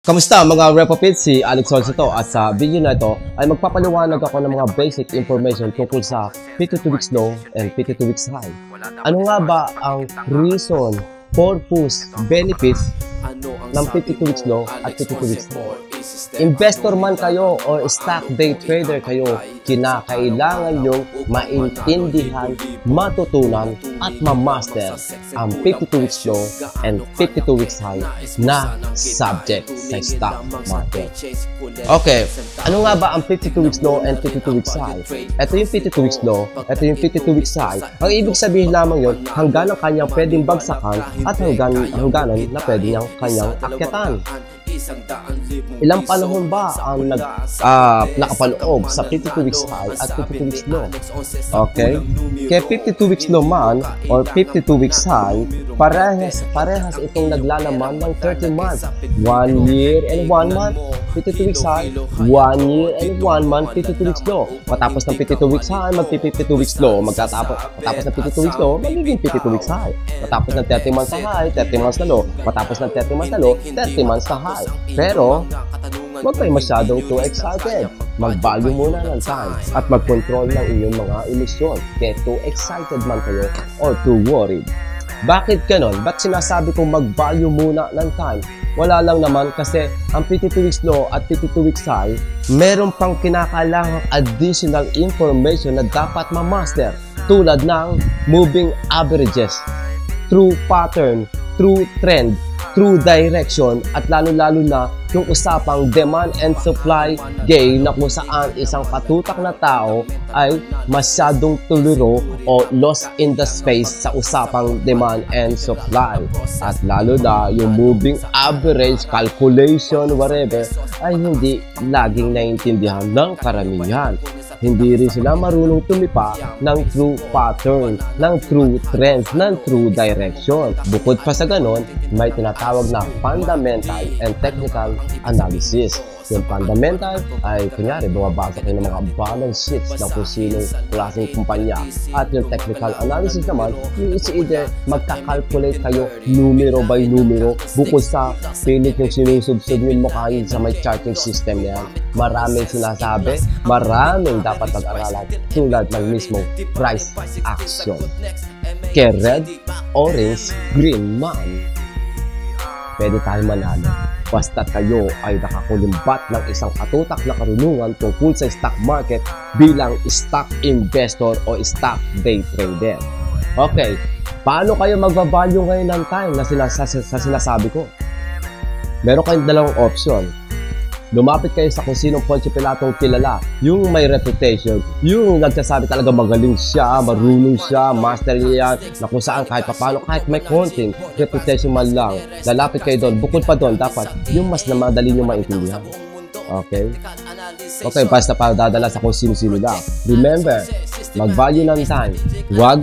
Kamusta mga Repopits? Si Alex Solso to at sa video na ito ay magpapaliwanag ako ng mga basic information tungkol sa 52 weeks low and 52 weeks high. Ano nga ba ang reason, purpose, benefits ng 52 weeks low at 52 weeks high? Investor man kayo o stock day trader kayo, kinakailangan nyo maintindihan, matutunan at ma-master ang 52 weeks low and 52 weeks high na subject sa stock market. Okay, ano nga ba ang 52 weeks low and 52 weeks high? Ito yung 52 weeks low, ito yung 52 weeks high. Ang ibig sabihin lamang yun, hanggang ang kanyang pwedeng bagsakan at hangganan na pwede niyang kanyang akyatan. Ilang panahon ba ang nakapaloob sa 52 weeks high at 52 weeks low? Okay? Kaya 52 weeks low man or 52 weeks high, parehas itong naglalaman ng 30 months. 1 year and 1 month, 52 weeks high. 1 year and 1 month, 52 weeks low. Matapos ng 52 weeks high, magpi-52 weeks low. Matapos ng 52 weeks low, magiging 52 weeks high. Matapos ng 30 months na high, 30 months na low. Matapos ng 30 months na low, 30 months na high. Pero, huwag kayo masyadong too excited. Mag-value muna ng time at mag-control ng inyong mga emisyon. Kaya too excited man kayo or too worried. Bakit ganon? Ba't sinasabi kong mag-value muna ng time? Wala lang naman kasi ang 52 weeks low at 52 weeks high, meron pang kinakailangang additional information na dapat ma-master tulad ng moving averages, true pattern, true trend, true direction at lalo-lalo na yung usapang demand and supply game na kung saan isang patutak na tao ay masyadong tuliro o lost in the space sa usapang demand and supply. At lalo na yung moving average, calculation, whatever, ay hindi laging naiintindihan ng karamihan. Hindi rin sila marunong tumipa ng true pattern, ng true trends, ng true direction. Bukod pa sa ganon, may tinatawag na fundamental and technical analysis. Yung fundamental ay, kunyari, bumabasa kayo ng mga balance sheets ng kung sinong klaseng kumpanya. At yung technical analysis naman, yung is either magkakalculate kayo numero by numero bukod sa pilit yung sinusubsub yung mukha yun sa may charting system na yan. Maraming sinasabi, maraming dapat pag-aralan tulad ng mismong price action. Kaya red, orange, green man, pwede tayo manalo. Basta kayo ay nakakulimbat ng isang katutak na karunungan tungkol sa stock market bilang stock investor o stock day trader. Okay, paano kayo magbabalyo ngayon ng time na sinasabi ko? Meron kayong dalawang option. Lumapit kayo sa kung sinong Poncio Pilatong kilala, yung may reputation, yung nagsasabi talaga magaling siya, marunong siya, master niya yan, na kung saan kahit papano, kahit may konting reputation man lang, lalapit kayo doon. Bukod pa doon, dapat yung mas na madali nyo maintindihan. Okay? Okay, basta para dadala sa kung sino-sino lang. Remember, mag-value ng time. Wag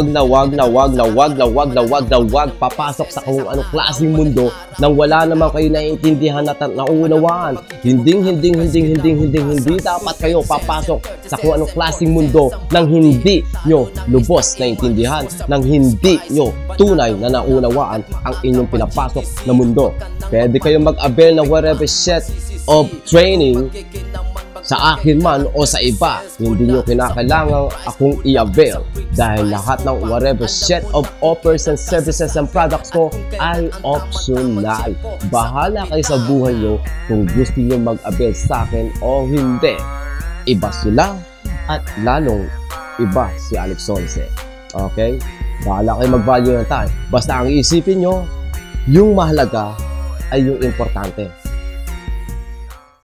na papasok sa kung anong klaseng mundo nang wala naman kayo naiintindihan at naunawaan. Hindi dapat kayo papasok sa kung anong klaseng mundo nang hindi nyo lubos naiintindihan, nang hindi nyo tunay na naunawaan ang inyong pinapasok na mundo. Pwede kayo mag-avail ng whatever set of training sa akin man o sa iba, hindi nyo kinakailangan akong i-avail dahil lahat ng whatever set of offers and services and products ko ay optional. Bahala kayo sa buhay nyo kung gusto nyo mag-avail sa akin o hindi. Iba sila at lalong iba si Alex Solso. Okay? Bahala kayo mag-value ng time. Basta ang iisipin nyo, yung mahalaga ay yung importante.